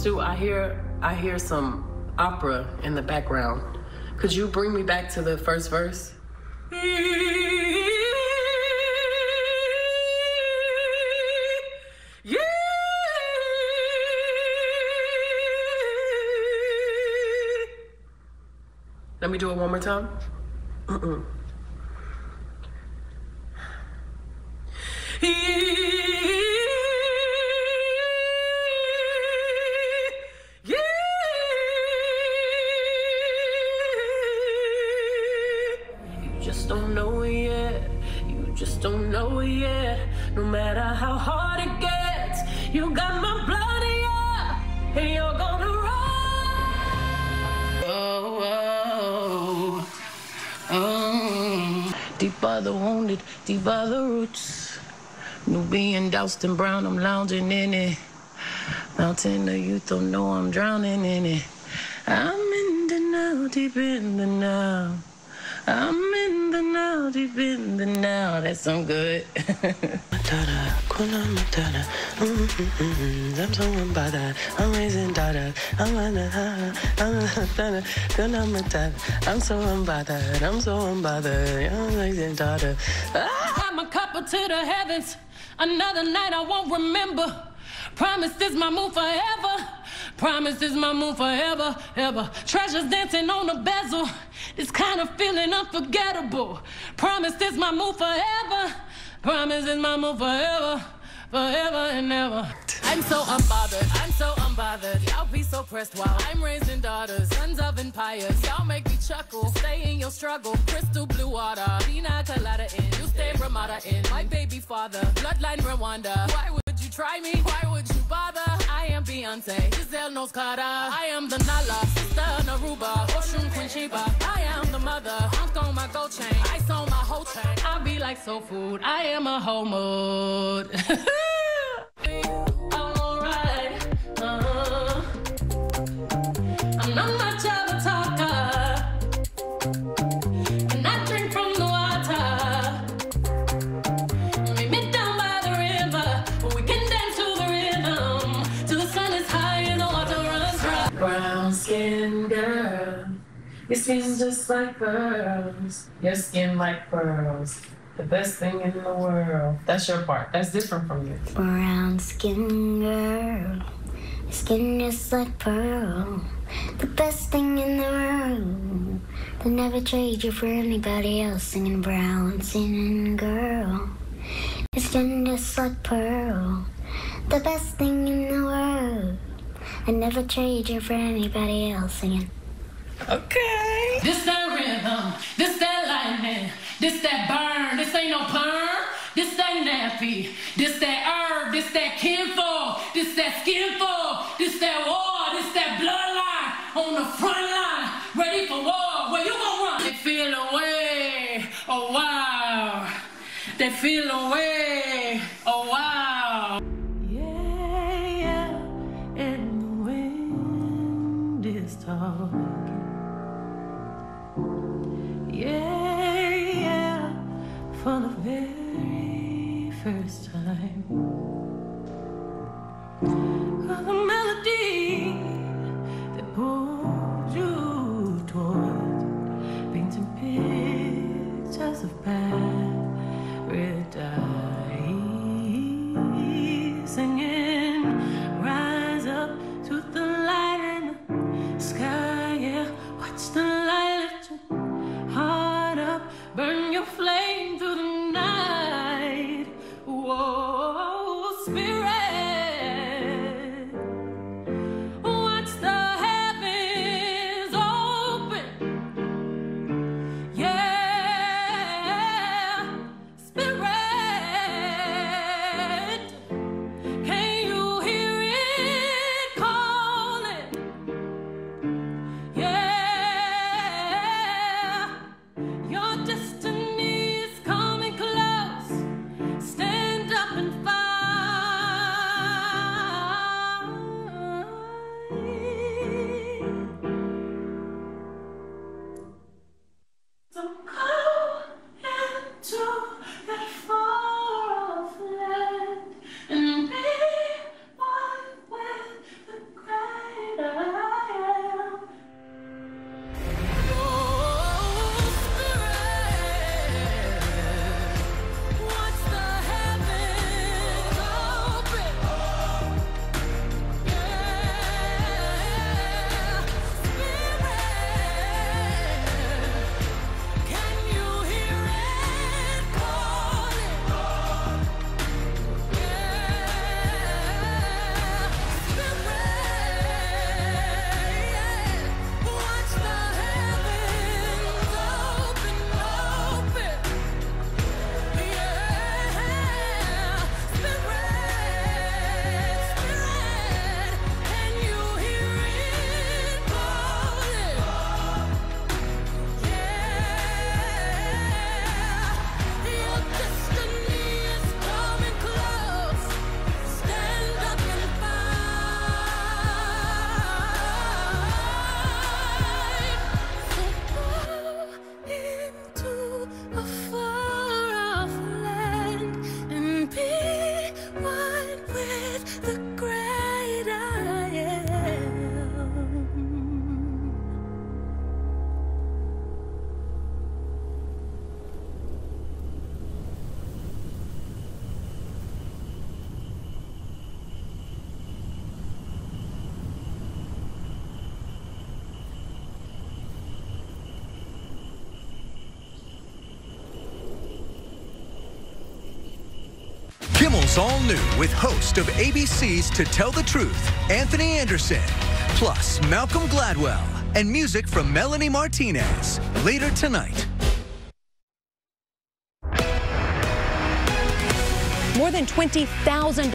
Stu, I hear some opera in the background. Could you bring me back to the first verse? Yeah. Let me do it one more time. Don't know it yet. You just don't know it yet. No matter how hard it gets, you got my blood in you, and you're gonna run. Oh, oh, oh. Deep are the wounded, deep are the roots. Nubian, doused in brown, I'm lounging in it. Mountain of youth, don't know I'm drowning in it. I'm in the now, deep in the now. I'm in the now, deep in the now. That's some good. I'm so unbothered. I'm raising daughters. I'm so unbothered. I'm so unbothered. I'm raising daughters. I'm a couple to the heavens. Another night I won't remember. Promise is my move forever. Promise is my move forever, ever. Treasures dancing on the bezel. This kind of feeling unforgettable. Promise is my move forever. Promise is my move forever, forever and ever. I'm so unbothered. Y'all be so pressed while I'm raising daughters. Sons of empires, y'all make me chuckle. Stay in your struggle, crystal blue water. Pina colada in, you stay Ramada in. My baby father, bloodline Rwanda. Why would you try me? Why would you bother? I am Beyonce, Giselle knows Carter. I am the Nala, sister Naruba, Oshun Queen Sheba. I am the mother, I'm on my gold chain. I saw my whole chain. I be like soul food, I am a whole mood. I'm alright, I'm not much of a talker, and I drink from the water. Meet me down by the river, we can dance to the rhythm, till the sun is high and the water runs dry. Brown skin girl, your skin's just like pearls, your skin like pearls. The best thing in the world. That's your part. That's different from you. Brown skin girl, your skin is like pearl. The best thing in the world. They'll never trade you for anybody else. Singing brown skin girl, your skin is like pearl. The best thing in the world. I never trade you for anybody else. Singing. Okay. This that rhythm, this that lightning, this that burn, this ain't no perm, this that nappy, this that herb, this that kinfolk, this that skinfolk, this that war, this that bloodline on the front line, ready for war. Where you gonna run? They feel away, oh wow. They feel away, oh wow. Yeah, and the wind is talking. Yeah, for the very first time. Cause the melody that pulls you towards, painting pictures of paradise, singing, rise up to the light in the sky, yeah, watch the light lift you. Heart up, burn your flame through the night. Whoa, spirit, Channel's all new with host of ABC's To Tell the Truth, Anthony Anderson, plus Malcolm Gladwell, and music from Melanie Martinez. Later tonight. More than 20,000